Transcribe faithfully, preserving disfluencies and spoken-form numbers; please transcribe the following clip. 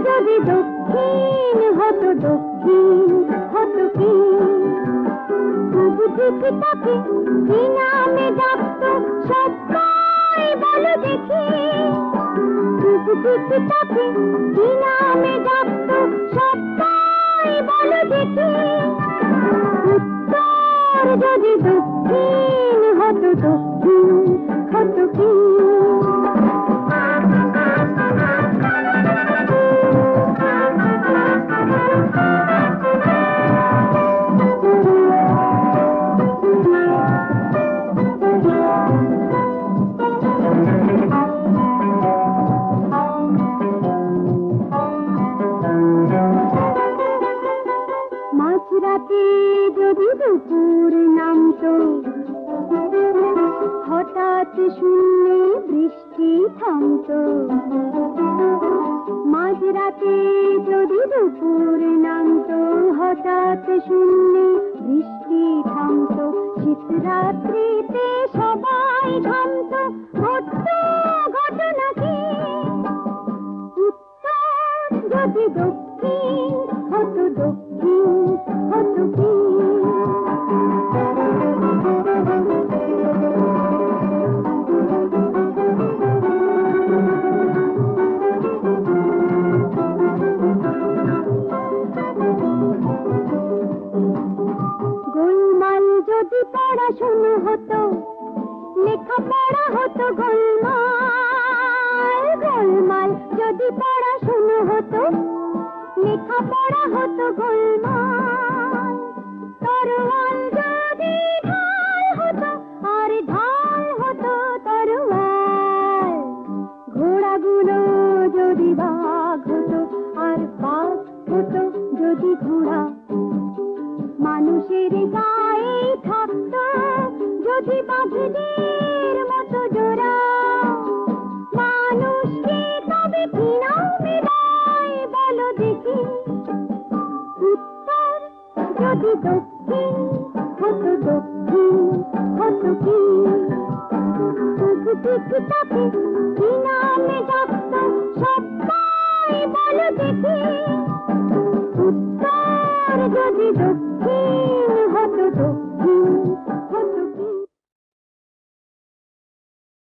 যদি দক্ষিণ হতো দক্ষিণ হতো কি বুঝি তাকে কি নামে ডাকতো সবাই বলো দেখি বুঝি তাকে কি নামে ডাকতো সবাই বলো দেখি উত্তর যদি দক্ষিণ হতো দক্ষিণ হতো কি মাঝরাতে যদি দুপুর নামতো হঠাৎ শূন্যে বৃষ্টি থামতো মাঝরাতে যদি দুপুর নামতো হঠাৎ শূন্যে বৃষ্টি থামতো শীত রাত্রিতে সবাই ঘামতো ঘটতো ঘটনা কি উত্তর যদি দক্ষিণ হতো দক্ষিণ হতো কি গোলমাল যদি পড়াশোনা হতো লেখাপড়া হতো গোলমাল গোলমাল যদি পড়াশোনা হতো লেখাপড়া হতো গোলমাল তরোয়াল যদি ঢাল হতো আর ঢাল হতো তরোয়াল ঘোড়াগুলো যদি বাঘ হতো আর বাঘ হতো যদি ঘোড়া মানুষের গায়ে থাকতো যদি বাঘেদের মতো জোড়া মানুষকে তবে কি নামে দেয় বলো দেখি উত্তর যদি দক্ষিণ হতো দক্ষিণ হতো কি বুঝি তাকে কি নামে ডাকতো সবাই বলো দেখি